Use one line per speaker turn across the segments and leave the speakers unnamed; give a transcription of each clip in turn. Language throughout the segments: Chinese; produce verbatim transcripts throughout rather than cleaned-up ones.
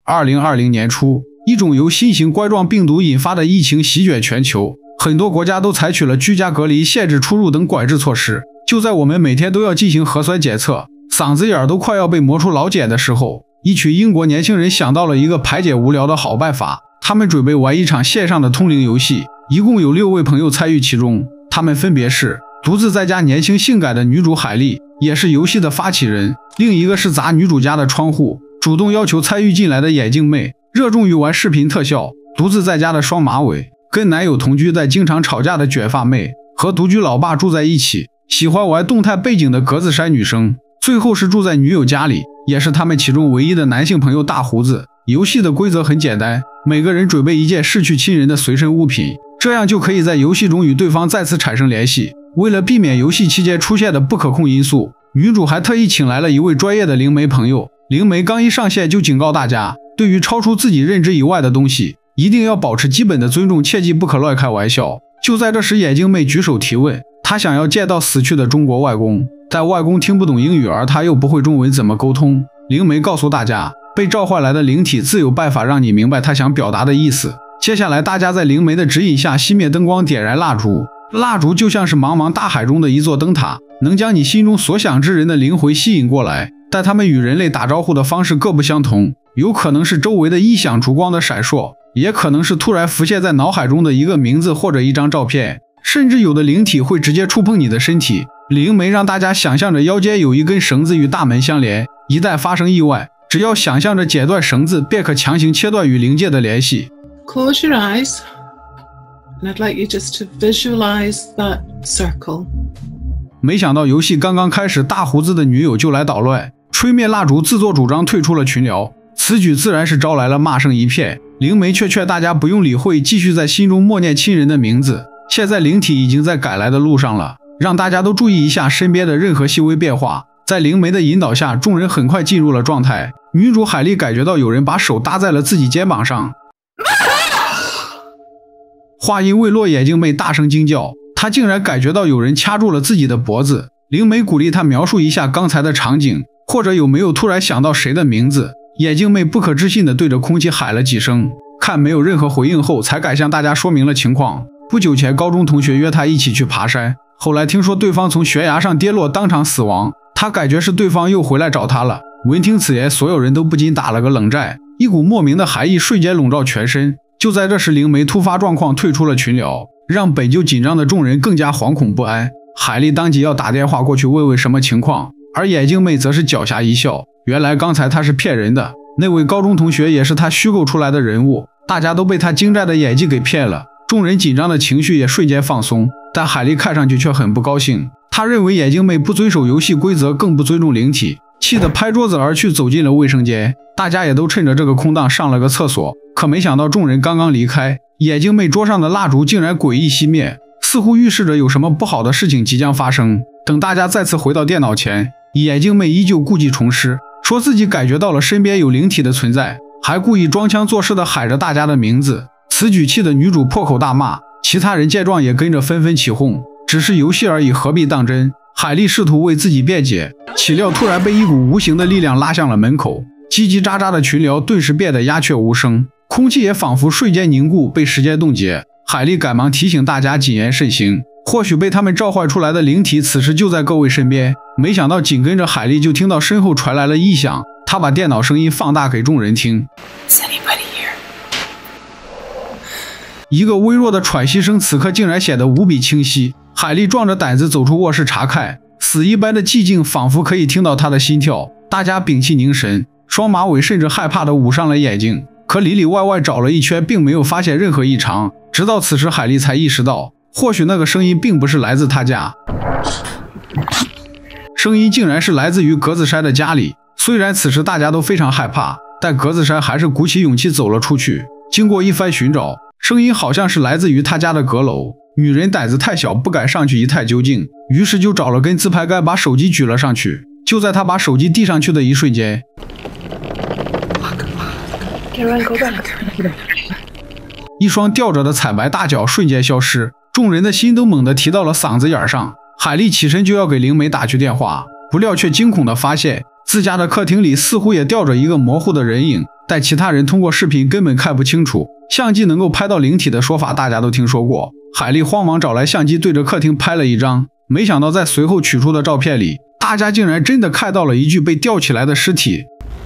二零二零年初，一种由新型冠状病毒引发的疫情席卷全球，很多国家都采取了居家隔离、限制出入等管制措施。就在我们每天都要进行核酸检测，嗓子眼都快要被磨出老茧的时候，一群英国年轻人想到了一个排解无聊的好办法。他们准备玩一场线上的通灵游戏，一共有六位朋友参与其中。他们分别是独自在家年轻性感的女主海莉，也是游戏的发起人；另一个是砸女主家的窗户，主动要求参与进来的眼镜妹，热衷于玩视频特效；独自在家的双马尾，跟男友同居但经常吵架的卷发妹，和独居老爸住在一起，喜欢玩动态背景的格子衫女生；最后是住在女友家里，也是他们其中唯一的男性朋友大胡子。游戏的规则很简单，每个人准备一件逝去亲人的随身物品，这样就可以在游戏中与对方再次产生联系。为了避免游戏期间出现的不可控因素，女主还特意请来了一位专业的灵媒朋友。灵媒刚一上线就警告大家，对于超出自己认知以外的东西，一定要保持基本的尊重，切记不可乱开玩笑。就在这时，眼镜妹举手提问，她想要见到死去的中国外公，但外公听不懂英语，而她又不会中文，怎么沟通？灵媒告诉大家，被召唤来的灵体自有办法让你明白他想表达的意思。接下来大家在灵媒的指引下熄灭灯光，点燃蜡烛，蜡烛就像是茫茫大海中的一座灯塔，能将你心中所想之人的灵魂吸引过来。但他们与人类打招呼的方式各不相同，有可能是周围的异响烛光的闪烁，也可能是突然浮现在脑海中的一个名字或者一张照片，甚至有的灵体会直接触碰你的身体。灵媒让大家想象着腰间有一根绳子与大门相连，一旦发生意外，只要想象着剪断绳子，便可强行切断与灵界的联系。
Close your eyes and I'd like you just to visualize that circle.
没想到游戏刚刚开始，大胡子的女友就来捣乱，吹灭蜡烛，自作主张退出了群聊。此举自然是招来了骂声一片。灵媒却劝大家不用理会，继续在心中默念亲人的名字。现在灵体已经在赶来的路上了，让大家都注意一下身边的任何细微变化。在灵媒的引导下，众人很快进入了状态。女主海莉感觉到有人把手搭在了自己肩膀上，话音未落，眼镜妹大声惊叫，她竟然感觉到有人掐住了自己的脖子。灵媒鼓励她描述一下刚才的场景，或者有没有突然想到谁的名字。眼镜妹不可置信地对着空气喊了几声，看没有任何回应后，才敢向大家说明了情况。不久前，高中同学约她一起去爬山，后来听说对方从悬崖上跌落，当场死亡。她感觉是对方又回来找她了。闻听此言，所有人都不禁打了个冷战，一股莫名的寒意瞬间笼罩全身。就在这时，灵媒突发状况退出了群聊，让本就紧张的众人更加惶恐不安。海莉当即要打电话过去问问什么情况，而眼镜妹则是狡黠一笑，原来刚才她是骗人的，那位高中同学也是她虚构出来的人物，大家都被她精湛的演技给骗了。众人紧张的情绪也瞬间放松，但海莉看上去却很不高兴。她认为眼镜妹不遵守游戏规则，更不尊重灵体，气得拍桌子而去，走进了卫生间。大家也都趁着这个空档上了个厕所，可没想到众人刚刚离开，眼镜妹桌上的蜡烛竟然诡异熄灭，似乎预示着有什么不好的事情即将发生。等大家再次回到电脑前，眼镜妹依旧故技重施，说自己感觉到了身边有灵体的存在，还故意装腔作势地喊着大家的名字。此举气的女主破口大骂，其他人见状也跟着纷纷起哄，只是游戏而已，何必当真？海莉试图为自己辩解，岂料突然被一股无形的力量拉向了门口，叽叽喳喳的群聊顿时变得鸦雀无声，空气也仿佛瞬间凝固，被时间冻结。海莉赶忙提醒大家谨言慎行，或许被他们召唤出来的灵体此时就在各位身边。没想到紧跟着海莉就听到身后传来了异响，她把电脑声音放大给众人听。一个微弱的喘息声此刻竟然显得无比清晰。海莉壮着胆子走出卧室查看，死一般的寂静仿佛可以听到她的心跳。大家屏气凝神，双马尾甚至害怕地捂上了眼睛，可里里外外找了一圈，并没有发现任何异常。直到此时，海莉才意识到，或许那个声音并不是来自她家，声音竟然是来自于格子衫的家里。虽然此时大家都非常害怕，但格子衫还是鼓起勇气走了出去。经过一番寻找，声音好像是来自于他家的阁楼。女人胆子太小，不敢上去一探究竟，于是就找了根自拍杆，把手机举了上去。就在她把手机递上去的一瞬间，一双吊着的惨白大脚瞬间消失，众人的心都猛地提到了嗓子眼上。海莉起身就要给灵媒打去电话，不料却惊恐地发现自家的客厅里似乎也吊着一个模糊的人影，但其他人通过视频根本看不清楚。相机能够拍到灵体的说法大家都听说过，海莉慌忙找来相机对着客厅拍了一张，没想到在随后取出的照片里，大家竟然真的看到了一具被吊起来的尸体。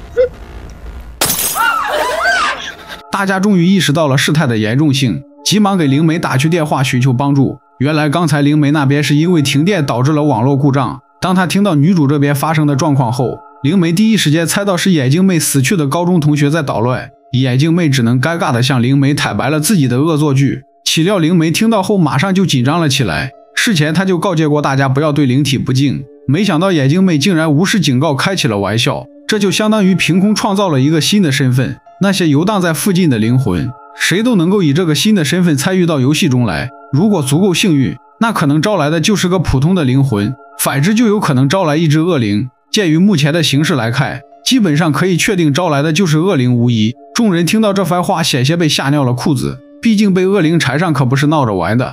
大家终于意识到了事态的严重性，急忙给灵媒打去电话寻求帮助。原来刚才灵媒那边是因为停电导致了网络故障，当他听到女主这边发生的状况后，灵媒第一时间猜到是眼镜妹死去的高中同学在捣乱，眼镜妹只能尴尬地向灵媒坦白了自己的恶作剧。岂料灵媒听到后马上就紧张了起来，事前他就告诫过大家不要对灵体不敬，没想到眼镜妹竟然无视警告开起了玩笑，这就相当于凭空创造了一个新的身份，那些游荡在附近的灵魂，谁都能够以这个新的身份参与到游戏中来，如果足够幸运，那可能招来的就是个普通的灵魂，反之就有可能招来一只恶灵。鉴于目前的形势来看，基本上可以确定招来的就是恶灵无疑。众人听到这番话险些被吓尿了裤子，毕竟被恶灵缠上可不是闹着玩的。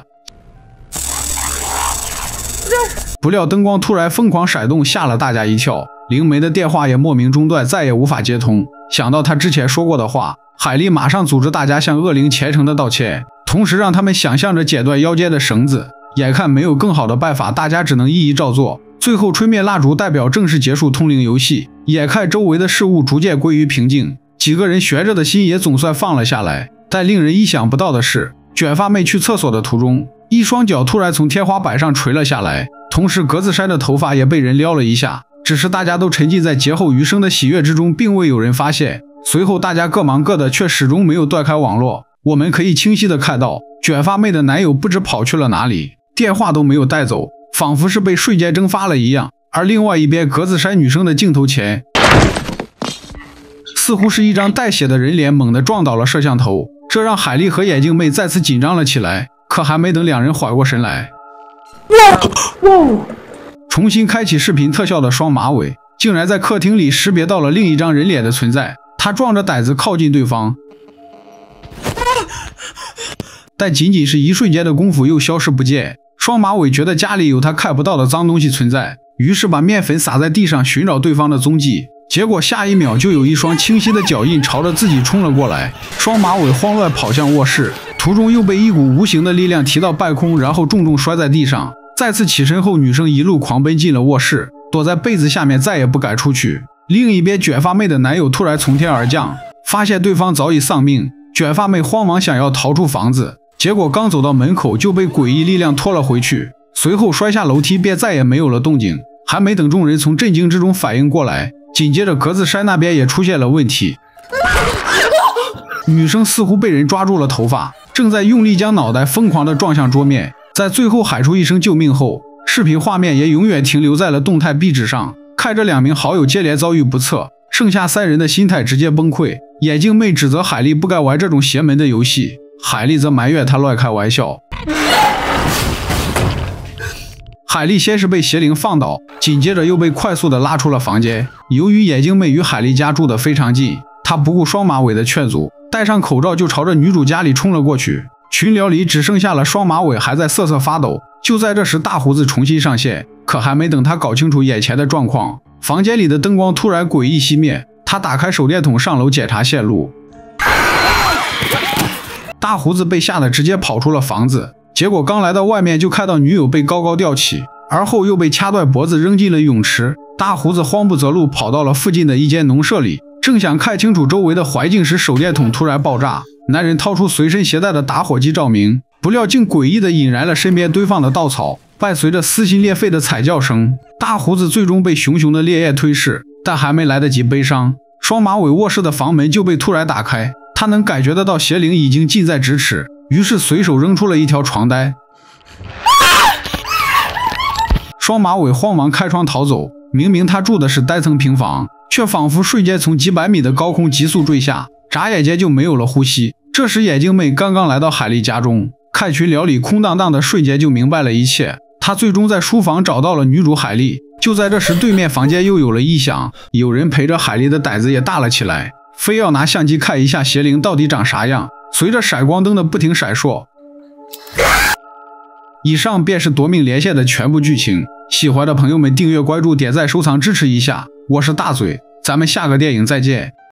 不料灯光突然疯狂闪动，吓了大家一跳，灵媒的电话也莫名中断，再也无法接通。想到他之前说过的话，海莉马上组织大家向恶灵虔诚的道歉，同时让他们想象着剪断腰间的绳子。眼看没有更好的办法，大家只能一一照做。最后吹灭蜡烛代表正式结束通灵游戏。眼看周围的事物逐渐归于平静，几个人悬着的心也总算放了下来。但令人意想不到的是，卷发妹去厕所的途中，一双脚突然从天花板上垂了下来，同时格子衫的头发也被人撩了一下，只是大家都沉浸在劫后余生的喜悦之中，并未有人发现。随后大家各忙各的，却始终没有断开网络。我们可以清晰地看到，卷发妹的男友不知跑去了哪里，电话都没有带走，仿佛是被瞬间蒸发了一样。而另外一边格子衫女生的镜头前，似乎是一张带血的人脸猛地撞倒了摄像头，这让海莉和眼镜妹再次紧张了起来。可还没等两人缓过神来，重新开启视频特效的双马尾竟然在客厅里识别到了另一张人脸的存在，他壮着胆子靠近对方，但仅仅是一瞬间的功夫又消失不见。双马尾觉得家里有他看不到的脏东西存在，于是把面粉撒在地上寻找对方的踪迹，结果下一秒就有一双清晰的脚印朝着自己冲了过来。双马尾慌乱跑向卧室，途中又被一股无形的力量提到半空，然后重重摔在地上。再次起身后，女生一路狂奔进了卧室，躲在被子下面再也不敢出去。另一边，卷发妹的男友突然从天而降，发现对方早已丧命，卷发妹慌忙想要逃出房子，结果刚走到门口就被诡异力量拖了回去，随后摔下楼梯便再也没有了动静。还没等众人从震惊之中反应过来，紧接着格子衫那边也出现了问题，女生似乎被人抓住了头发，正在用力将脑袋疯狂地撞向桌面。在最后喊出一声救命后，视频画面也永远停留在了动态壁纸上。看着两名好友接连遭遇不测，剩下三人的心态直接崩溃。眼镜妹指责海莉不该玩这种邪门的游戏，海莉则埋怨她乱开玩笑。海莉先是被邪灵放倒，紧接着又被快速的拉出了房间。由于眼镜妹与海莉家住得非常近，她不顾双马尾的劝阻，戴上口罩就朝着女主家里冲了过去。群聊里只剩下了双马尾还在瑟瑟发抖。就在这时，大胡子重新上线，可还没等他搞清楚眼前的状况，房间里的灯光突然诡异熄灭。他打开手电筒上楼检查线路，大胡子被吓得直接跑出了房子。结果刚来到外面就看到女友被高高吊起，而后又被掐断脖子扔进了泳池。大胡子慌不择路跑到了附近的一间农舍里，正想看清楚周围的环境时，手电筒突然爆炸。男人掏出随身携带的打火机照明，不料竟诡异地引燃了身边堆放的稻草，伴随着撕心裂肺的惨叫声，大胡子最终被熊熊的烈焰吞噬。但还没来得及悲伤，双马尾卧室的房门就被突然打开，他能感觉得到邪灵已经近在咫尺，于是随手扔出了一条床单。双马尾慌忙开窗逃走，明明他住的是单层平房，却仿佛瞬间从几百米的高空急速坠下，眨眼间就没有了呼吸。这时眼镜妹刚刚来到海莉家中，看群聊里空荡荡的，瞬间就明白了一切。她最终在书房找到了女主海莉。就在这时，对面房间又有了异响，有人陪着海莉的胆子也大了起来，非要拿相机看一下邪灵到底长啥样。随着闪光灯的不停闪烁，以上便是夺命连线的全部剧情。喜欢的朋友们订阅关注点赞收藏支持一下， 我是大嘴，咱们下个电影再见。